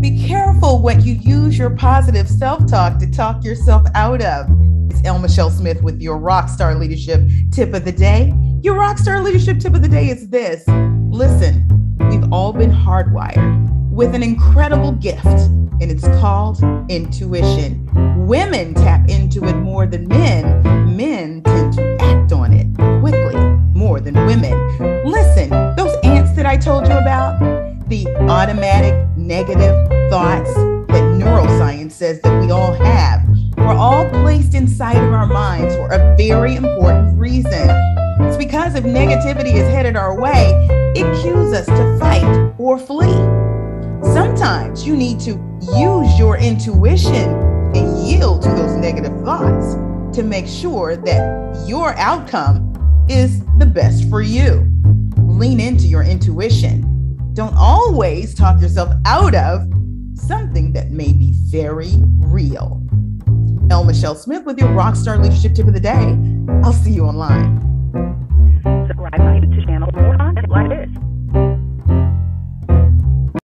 Be careful what you use your positive self-talk to talk yourself out of. It's Elle Michelle Smith with your Rockstar Leadership Tip of the Day. Your Rockstar Leadership Tip of the Day is this. Listen, we've all been hardwired with an incredible gift, and it's called intuition. Women tap into it more than men. Men tend to act on it quickly more than women. Listen, those ants that I told you about, the automatic negative thoughts that neuroscience says that we all have, were all placed inside of our minds for a very important reason. It's because if negativity is headed our way, it cues us to fight or flee. Sometimes you need to use your intuition and yield to those negative thoughts to make sure that your outcome is the best for you. Lean into your intuition. Don't always talk yourself out of something that may be very real. Elle Michelle Smith with your Rockstar Leadership Tip of the Day. I'll see you online.